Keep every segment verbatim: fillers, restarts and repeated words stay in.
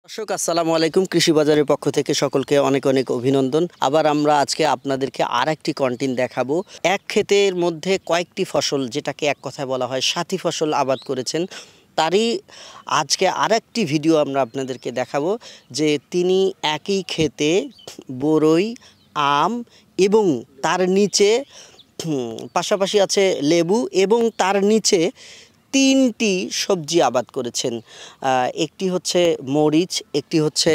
দর্শক আসসালামু আলাইকুম, কৃষি বাজারের পক্ষ থেকে সকলকে অনেক অনেক অভিনন্দন। আবার আমরা আজকে আপনাদেরকে আর একটি কন্টেন্ট দেখাবো। এক ক্ষেতের মধ্যে কয়েকটি ফসল, যেটাকে এক কথায় বলা হয় সাথী ফসল আবাদ করেছেন, তারই আজকে আর একটি ভিডিও আমরা আপনাদেরকে দেখাবো। যে তিনি একই ক্ষেতে বরই, আম এবং তার নিচে পাশাপাশি আছে লেবু এবং তার নিচে তিনটি সবজি আবাদ করেছেন। একটি হচ্ছে মরিচ, একটি হচ্ছে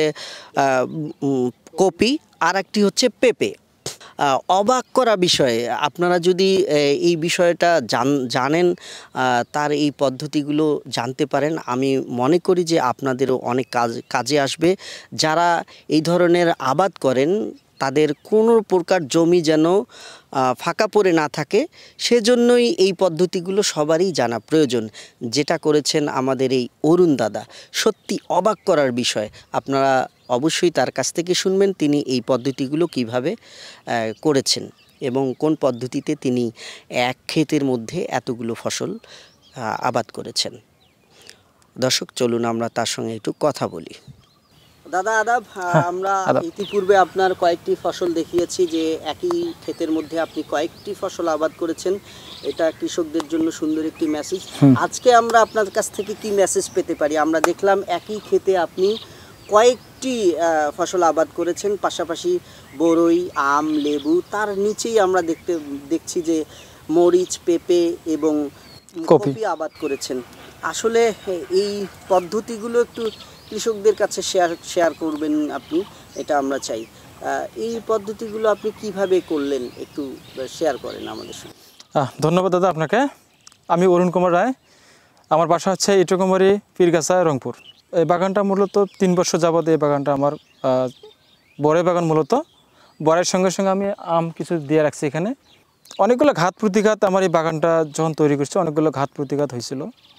কপি, আর একটি হচ্ছে পেঁপে। অবাক করা বিষয়, আপনারা যদি এই বিষয়টা জানেন, তার এই পদ্ধতিগুলো জানতে পারেন, আমি মনে করি যে আপনাদেরও অনেক কাজ কাজে আসবে। যারা এই ধরনের আবাদ করেন তাদের কোনো প্রকার জমি যেন ফাঁকা পড়ে না থাকে, সেজন্যই এই পদ্ধতিগুলো সবারই জানা প্রয়োজন। যেটা করেছেন আমাদের এই অরুণ দাদা, সত্যি অবাক করার বিষয়। আপনারা অবশ্যই তার কাছ থেকে শুনবেন তিনি এই পদ্ধতিগুলো কিভাবে করেছেন এবং কোন পদ্ধতিতে তিনি এক ক্ষেতের মধ্যে এতগুলো ফসল আবাদ করেছেন। দর্শক চলুন আমরা তার সঙ্গে একটু কথা বলি। দাদা আদাব, আমরা ইতিপূর্বে আপনার কয়েকটি ফসল দেখিয়েছি যে একই ক্ষেতের মধ্যে আপনি কয়েকটি ফসল আবাদ করেছেন। এটা কৃষকদের জন্য সুন্দর একটি মেসেজ। আজকে আমরা আপনার কাছ থেকে কি মেসেজ পেতে পারি? আমরা দেখলাম একই ক্ষেতে আপনি কয়েকটি ফসল আবাদ করেছেন, পাশাপাশি বরই, আম, লেবু, তার নিচেই আমরা দেখতে দেখছি যে মরিচ, পেঁপে এবং কপি আবাদ করেছেন। আসলে এই পদ্ধতিগুলো একটু কৃষকদের কাছে শেয়ার শেয়ার করবেন আপনি, এটা আমরা চাই। এই পদ্ধতিগুলো আপনি কিভাবে করলেন একটু শেয়ার করেন আমাদের সঙ্গে। ধন্যবাদ দাদা আপনাকে। আমি অরুণ কুমার রায়, আমার বাসা হচ্ছে ইটকুমারী, পীরগাছা, রংপুর। এই বাগানটা মূলত তিন বছর যাবত এই বাগানটা আমার বড়ই বাগান। মূলত বড়ের সঙ্গে সঙ্গে আমি আম কিছু দিয়ে রাখছি এখানে। অনেকগুলো ঘাত প্রতিঘাত আমার এই বাগানটা যখন তৈরি করছে, অনেকগুলো ঘাত প্রতিঘাত হয়েছিল।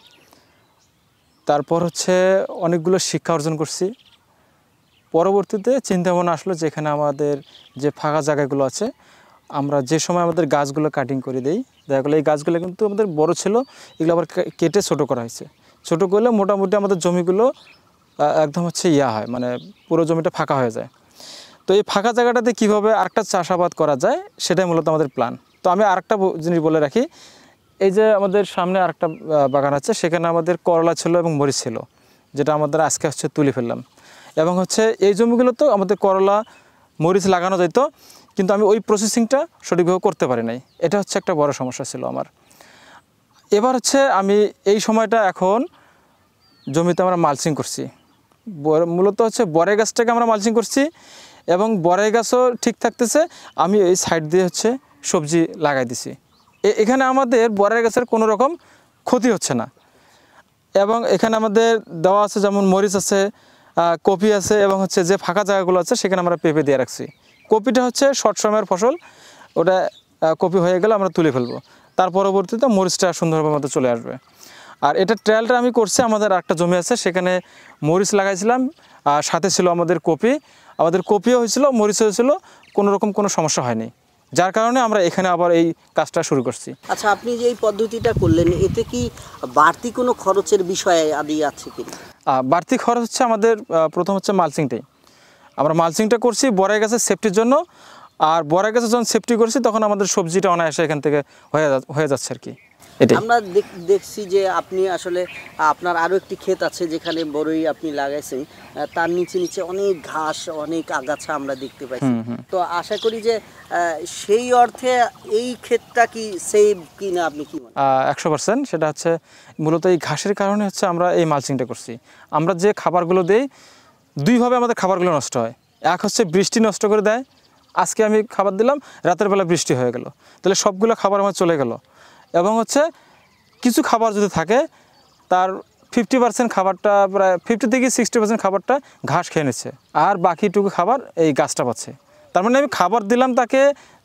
তারপর হচ্ছে অনেকগুলো শিক্ষা অর্জন করছি। পরবর্তীতে চিন্তা ভাবনা আসলো যেখানে আমাদের যে ফাঁকা জায়গাগুলো আছে, আমরা যে সময় আমাদের গাছগুলো কাটিং করে দিই, দেখা গেলো এই গাছগুলো কিন্তু আমাদের বড় ছিল, এগুলো আবার কেটে ছোটো করা হয়েছে। ছোটো করলে মোটামুটি আমাদের জমিগুলো একদম হচ্ছে ইয়া হয়, মানে পুরো জমিটা ফাঁকা হয়ে যায়। তো এই ফাঁকা জায়গাটাতে কীভাবে আরেকটা চাষাবাদ করা যায়, সেটাই মূলত আমাদের প্ল্যান। তো আমি আরেকটা জিনিস বলে রাখি, এই যে আমাদের সামনে আরেকটা বাগান আছে, সেখানে আমাদের করলা ছিল এবং মরিচ ছিল, যেটা আমাদের আজকে হচ্ছে তুলে ফেললাম। এবং হচ্ছে এই জমিগুলোতেও আমাদের করলা, মরিচ লাগানো যেত, কিন্তু আমি ওই প্রসেসিংটা সঠিকভাবে করতে পারি নাই। এটা হচ্ছে একটা বড় সমস্যা ছিল আমার। এবার হচ্ছে আমি এই সময়টা এখন জমিতে আমরা মালচিং করছি। মূলত হচ্ছে বড়াই গাছটাকে আমরা মালচিং করছি এবং বড়াই গাছও ঠিক থাকতেছে। আমি এই সাইড দিয়ে হচ্ছে সবজি লাগাই দিছি। এখানে আমাদের বড়াই গাছের কোনো রকম ক্ষতি হচ্ছে না। এবং এখানে আমাদের দেওয়া আছে যেমন মরিচ আছে, কপি আছে, এবং হচ্ছে যে ফাঁকা জায়গাগুলো আছে সেখানে আমরা পেঁপে দিয়ে রাখছি। কপিটা হচ্ছে শর্ট সময়ের ফসল, ওটা কপি হয়ে গেলে আমরা তুলে ফেলবো। তার পরবর্তীতে মরিচটা সুন্দরভাবে মতো চলে আসবে। আর এটা ট্রায়ালটা আমি করছি, আমাদের একটা জমি আছে সেখানে মরিচ লাগাইছিলাম, আর সাথে ছিল আমাদের কপি। আমাদের কপিও হয়েছিল, মরিচ হয়েছিল, কোনো রকম কোনো সমস্যা হয়নি, যার কারণে আমরা এখানে আবার এই কাজটা শুরু করছি। আচ্ছা, আপনি যে এই পদ্ধতিটা করলেন, এতে কি বাড়তি কোনো খরচের বিষয় আদি আছে কি? বাড়তি খরচ হচ্ছে আমাদের প্রথম হচ্ছে মালচিংটাই। আমরা মালচিংটা করছি বড়াই গাছের সেফটির জন্য। আর বড়াই গাছে যখন সেফটি করছি তখন আমাদের সবজিটা অনায়াসে এখান থেকে হয়ে হয়ে যাচ্ছে আর কি। এটাই আমরা দেখছি যে আপনি আসলে আপনার আরও একটি ক্ষেত আছে যেখানে বড়ই আপনি লাগাইছেন, তার নিচে নিচে অনেক ঘাস, অনেক আগাছা আমরা দেখতে পাইছি। তো আশা করি যে সেই অর্থে এই ক্ষেতটা কি সেভ কি না, আপনি কি মনে? একশো পার্সেন্ট সেটা হচ্ছে মূলত এই ঘাসের কারণে হচ্ছে আমরা এই মালচিংটা করছি। আমরা যে খাবারগুলো দিই, দুইভাবে আমাদের খাবারগুলো নষ্ট হয়। এক হচ্ছে বৃষ্টি নষ্ট করে দেয়, আজকে আমি খাবার দিলাম, রাতের বেলা বৃষ্টি হয়ে গেল, তাহলে সবগুলো খাবার আমার চলে গেল। এবং হচ্ছে কিছু খাবার যদি থাকে, তার ফিফটি পার্সেন্ট খাবারটা, প্রায় ফিফটি থেকে সিক্সটি পার্সেন্ট খাবারটা ঘাস খেয়ে নিচ্ছে, আর বাকিটুকু খাবার এই গাছটা পাচ্ছে। তার মানে আমি খাবার দিলাম তাকে,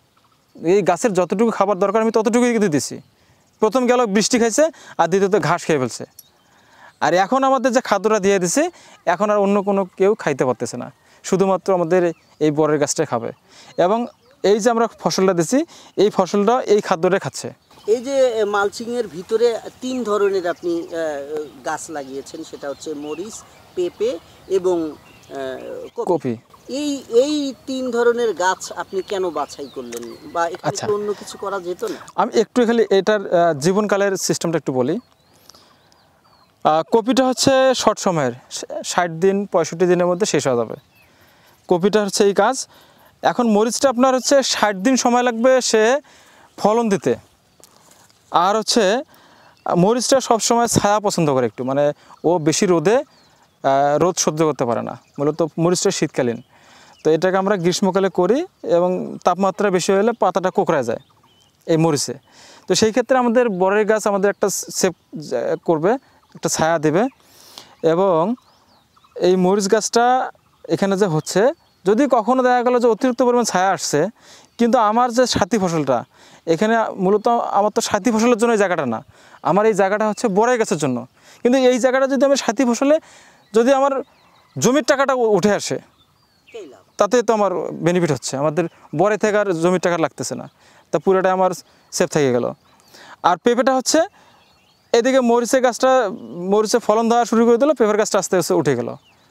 এই গাছের যতটুকু খাবার দরকার আমি ততটুকুই কিন্তু দিছি। প্রথম গেল বৃষ্টি খাইছে, আর দ্বিতীয়ত ঘাস খেয়ে ফেলছে। আর এখন আমাদের যে খাদ্যটা দিয়ে দিছে, এখন আর অন্য কোনো কেউ খাইতে পারতেছে না, শুধুমাত্র আমাদের এই বরের গাছটাই খাবে। এবং এই যে আমরা ফসলটা দিছি, এই ফসলটা এই খাদ্যটা খাচ্ছে। এই যে মালচিংয়ের ভিতরে তিন ধরনের আপনি গাছ লাগিয়েছেন, সেটা হচ্ছে মরিচ, পেঁপে এবং কপি। এই এই তিন ধরনের গাছ আপনি কেন বাছাই করলেন, বা এখানে আচ্ছা, কি অন্য কিছু করা যেত না? আমি একটু খালি এটার জীবনকালের সিস্টেমটা একটু বলি। কপিটা হচ্ছে শর্ট সময়ের, ষাট দিন পঁয়ষট্টি দিনের মধ্যে শেষ হয়ে যাবে। কপিটা হচ্ছে এই কাজ। এখন মরিচটা আপনার হচ্ছে ষাট দিন সময় লাগবে সে ফলন দিতে। আর হচ্ছে মরিচটা সবসময় ছায়া পছন্দ করে একটু, মানে ও বেশি রোদে রোদ সহ্য করতে পারে না, মূলত মরিচটা শীতকালীন। তো এটাকে আমরা গ্রীষ্মকালে করি এবং তাপমাত্রা বেশি হলে পাতাটা কোঁকড়া যায় এই মরিচে। তো সেই ক্ষেত্রে আমাদের বরের গাছ আমাদের একটা সেভ করবে, একটা ছায়া দেবে। এবং এই মরিচ গাছটা এখানে যে হচ্ছে, যদি কখনো দেখা গেলো যে অতিরিক্ত পরিমাণ ছায়া আসছে, কিন্তু আমার যে সাথী ফসলটা এখানে মূলত আমার তো সাথী ফসলের জন্য এই জায়গাটা না, আমার এই জায়গাটা হচ্ছে বড়াই গাছের জন্য। কিন্তু এই জায়গাটা যদি আমি সাথী ফসলে যদি আমার জমির টাকাটা উঠে আসে, তাতে তো আমার বেনিফিট হচ্ছে, আমাদের বড়াই থেকে আর জমির টাকা লাগতেছে না, তা পুরোটা আমার সেফ থেকে গেল। আর পেঁপেটা হচ্ছে এদিকে মরিচের গাছটা মরিচে ফলন দেওয়া শুরু করে দিল, পেঁপের গাছটা আস্তে আস্তে উঠে গেল,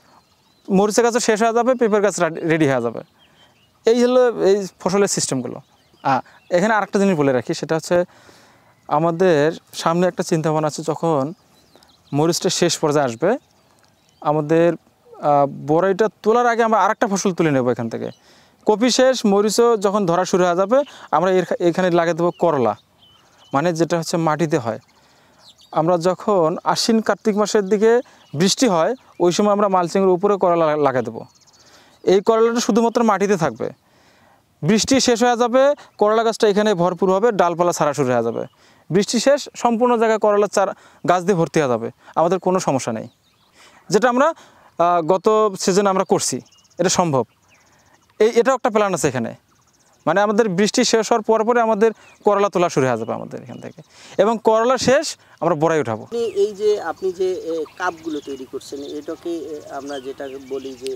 মরিচের গাছটা শেষ হয়ে যাবে, পেঁপের গাছ রেডি হয়ে যাবে। এই হলো এই ফসলের সিস্টেমগুলো। এখানে আরেকটা জিনিস বলে রাখি, সেটা হচ্ছে আমাদের সামনে একটা চিন্তাভাবনা আছে, যখন মরিচটা শেষ পর্যায়ে আসবে, আমাদের বড়াইটা তোলার আগে আমরা আরেকটা ফসল তুলে নেব এখান থেকে। কপি শেষ, মরিচও যখন ধরা শুরু হয়ে যাবে, আমরা এখানে লাগিয়ে দেবো করলা, মানে যেটা হচ্ছে মাটিতে হয়। আমরা যখন আশ্বিন কার্তিক মাসের দিকে বৃষ্টি হয়, ওই সময় আমরা মালচিংয়ের উপরে করলা লাগিয়ে দেবো। এই করলাটা শুধুমাত্র মাটিতে থাকবে, বৃষ্টি শেষ হয়ে যাবে, করলা গাছটা এখানে ভরপুর হবে, ডালপালা ছাড়া শুরু হয়ে যাবে। বৃষ্টি শেষ, সম্পূর্ণ জায়গায় করলার চারা গাছ দিয়ে ভর্তি হয়ে যাবে, আমাদের কোনো সমস্যা নেই। যেটা আমরা গত সিজনে আমরা করছি, এটা সম্ভব। এই এটাও একটা প্ল্যান আছে এখানে, মানে আমাদের বৃষ্টি শেষ হওয়ার পর পরে আমাদের করলা তোলা শুরু হয়ে যাবে আমাদের এখান থেকে, এবং করলা শেষ আমরা বড়াই উঠাবো। এই যে আপনি যে কাপগুলো তৈরি করছেন, এটাকে আমরা যেটা বলি যে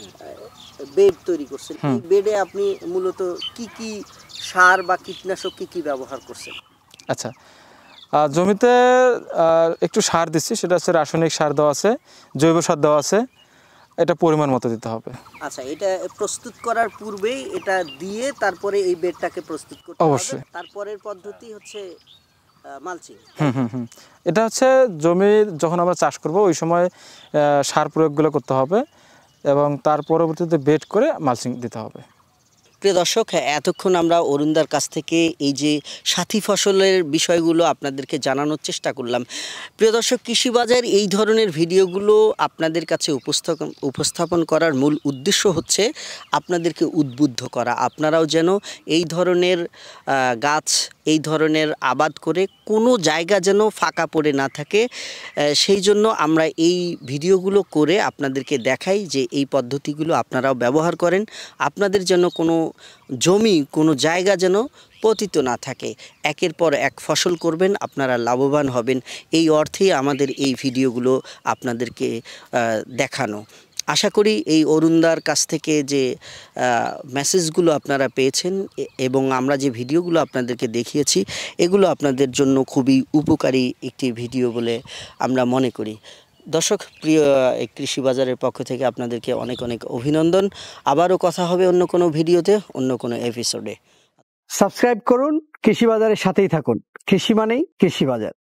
বেড তৈরি করছেন, এই বেডে আপনি মূলত কি কি সার বা কীটনাশক কি কি ব্যবহার করছেন? আচ্ছা, জমিতে একটু সার দিচ্ছি, সেটা হচ্ছে রাসায়নিক সার দেওয়া আছে, জৈব সার দেওয়া আছে, এটা পরিমাণ মতো দিতে হবে। আচ্ছা, এটা প্রস্তুত করার পূর্বেই এটা দিয়ে তারপরে এই বেডটাকে প্রস্তুত করতে হবে। অবশ্যই। তারপরের পদ্ধতি হচ্ছে মালচিং। হুম হুম হুম এটা হচ্ছে জমি যখন আমরা চাষ করব ওই সময় সার প্রয়োগগুলো করতে হবে, এবং তার পরবর্তীতে বেড করে মালচিং দিতে হবে। প্রিয় দর্শক, এতক্ষণ আমরা অরুণদার কাছ থেকে এই যে সাথী ফসলের বিষয়গুলো আপনাদেরকে জানানোর চেষ্টা করলাম। প্রিয় দর্শক, কৃষি বাজার এই ধরনের ভিডিওগুলো আপনাদের কাছে উপস্থাপন উপস্থাপন করার মূল উদ্দেশ্য হচ্ছে আপনাদেরকে উদ্বুদ্ধ করা, আপনারাও যেন এই ধরনের গাছ, এই ধরনের আবাদ করে কোনো জায়গা যেন ফাঁকা পড়ে না থাকে, সেই জন্য আমরা এই ভিডিওগুলো করে আপনাদেরকে দেখাই যে এই পদ্ধতিগুলো আপনারাও ব্যবহার করেন, আপনাদের যেন কোনো জমি, কোনো জায়গা যেন পতিত না থাকে, একের পর এক ফসল করবেন, আপনারা লাভবান হবেন। এই অর্থেই আমাদের এই ভিডিওগুলো আপনাদেরকে দেখানো। আশা করি এই অরুণদার কাছ থেকে যে মেসেজগুলো আপনারা পেয়েছেন এবং আমরা যে ভিডিওগুলো আপনাদেরকে দেখিয়েছি, এগুলো আপনাদের জন্য খুবই উপকারী একটি ভিডিও বলে আমরা মনে করি। দর্শক, প্রিয় কৃষি বাজারের পক্ষ থেকে আপনাদেরকে অনেক অনেক অভিনন্দন। আবারও কথা হবে অন্য কোনো ভিডিওতে, অন্য কোনো এপিসোডে। সাবস্ক্রাইব করুন, কৃষি বাজারের সাথেই থাকুন। কৃষি মানেই কৃষি বাজার।